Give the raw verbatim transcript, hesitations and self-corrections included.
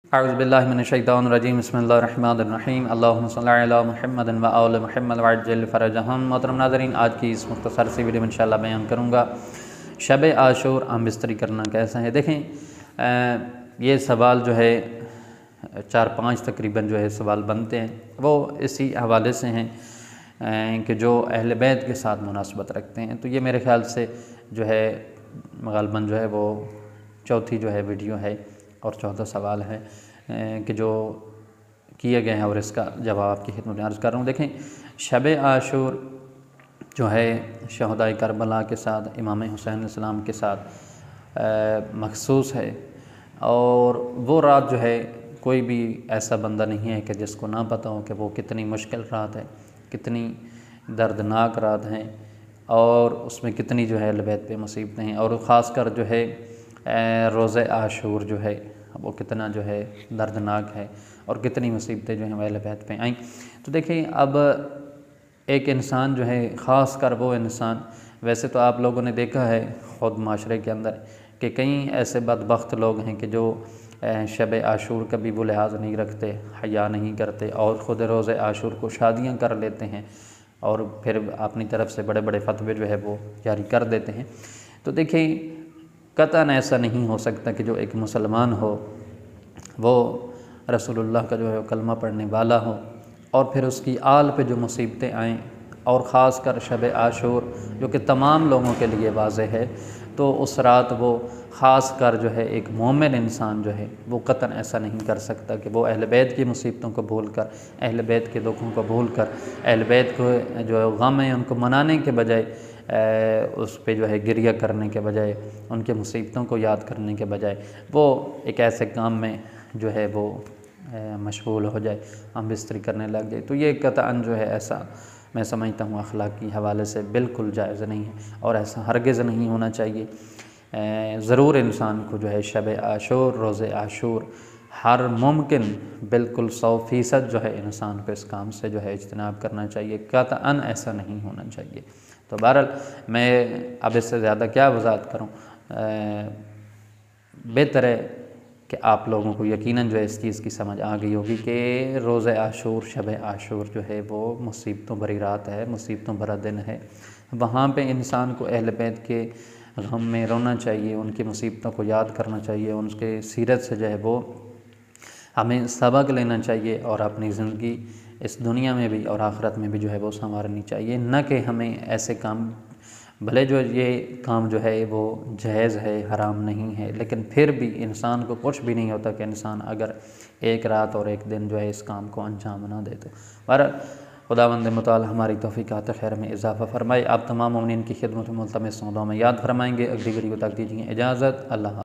अऊज़ुबिल्लाहि मिनश्शैतानिर्रजीम बिस्मिल्लाहिर्रहमानिर्रहीम अल्लाहुम्मा सल्लि अला मुहम्मदिन व आलि मुहम्मद वअज्जिल फ़रजहम। मोहतरम नाज़रीन, आज की इस मुख्तसर सी वीडियो में इंशाअल्लाह बयान करूँगा शब आशूर आम बिस्तरी करना कैसा है। देखें, ये सवाल जो है चार पाँच तकरीबन जो है सवाल बनते हैं, वो इसी हवाले से हैं कि जो अहले बैत के साथ मुनासबत रखते हैं। तो ये मेरे ख़्याल से जो है ग़ालिबन जो है वो चौथी जो है वीडियो है और चौथा सवाल है कि जो किए गए हैं और इसका जवाब आपकी खिदमत में अर्ज़ कर रहा हूँ। देखें, शब आशूर जो है शहदाए करबला के साथ इमाम हुसैन अलैहिस्सलाम के साथ मखसूस है, और वो रात जो है कोई भी ऐसा बंदा नहीं है कि जिसको ना पता हो कि वो कितनी मुश्किल रात है, कितनी दर्दनाक रात है, और उसमें कितनी जो है अहले बैत पे मुसीबतें हैं, और ख़ासकर जो है रोज़े आशूर जो है वो कितना जो है दर्दनाक है और कितनी मुसीबतें जो हैं अहले बैत पे आई। तो देखिए, अब एक इंसान जो है, ख़ास कर वो इंसान, वैसे तो आप लोगों ने देखा है ख़ुद माशरे के अंदर कि कई ऐसे बदबख्त लोग हैं कि जो शब आशूर का भी वो लिहाज नहीं रखते, हया नहीं करते, और ख़ुद रोज़े आशूर को शादियाँ कर लेते हैं और फिर अपनी तरफ से बड़े बड़े फतवे जो है वो जारी कर देते हैं। तो देखिए, कतन ऐसा नहीं हो सकता कि जो एक मुसलमान हो वो रसूलुल्लाह का जो है कलमा पढ़ने वाला हो और फिर उसकी आल पे जो मुसीबतें आएँ, और ख़ास कर शब आशूर जो कि तमाम लोगों के लिए वाज़ेह है, तो उस रात वो ख़ास कर जो है एक मोमिन इंसान जो है वो कतन ऐसा नहीं कर सकता कि वो अहले बैत की मुसीबतों को भूल कर, अहले बैत के दुखों को भूल कर, अहले बैत को जो गम है उनको मनाने के बजाय उस पे जो है गिरिया करने के बजाय, उनके मुसीबतों को याद करने के बजाय वो एक ऐसे काम में जो है वो मशगूल हो जाए, हम बिस्तरी करने लग जाए। तो ये कतअन जो है ऐसा मैं समझता हूँ अखलाकी हवाले से बिल्कुल जायज़ नहीं है और ऐसा हरगिज़ नहीं होना चाहिए। ज़रूर इंसान को जो है शब आशूर, रोज़े आशूर हर मुमकिन बिल्कुल सौ फ़ीसद जो है इंसान को इस काम से जो है इज्तनाब करना चाहिए, कतअन ऐसा नहीं होना चाहिए। तो बहरहाल मैं अब इससे ज़्यादा क्या वज़ाहत करूँ, बेहतर है कि आप लोगों को यकीनन जो है इस चीज़ की समझ आ गई होगी कि रोज़े आशूर, शब आशूर जो है वो मुसीबतों भरी रात है, मुसीबतों भरा दिन है। वहाँ पे इंसान को अहले बैत के गम में रोना चाहिए, उनकी मुसीबतों को याद करना चाहिए, उनके सीरत से जो है वो हमें सबक लेना चाहिए और अपनी ज़िंदगी इस दुनिया में भी और आखिरत में भी जो है वो संवारनी चाहिए। न कि हमें ऐसे काम, भले जो ये काम जो है वो जायज़ है, हराम नहीं है, लेकिन फिर भी इंसान को कुछ भी नहीं होता कि इंसान अगर एक रात और एक दिन जो है इस काम को अंजाम ना दे। तो पर खुदावंद मुताल हमारी तौफ़ीक़ात खैर में इजाफ़ा फ़रमाए। आप तमाम मोमिनीन की खिदमत में मुल्तमस दुआ में याद फरमाएँगे। अगली वीडियो तक दीजिए इजाज़त। अल्लाह।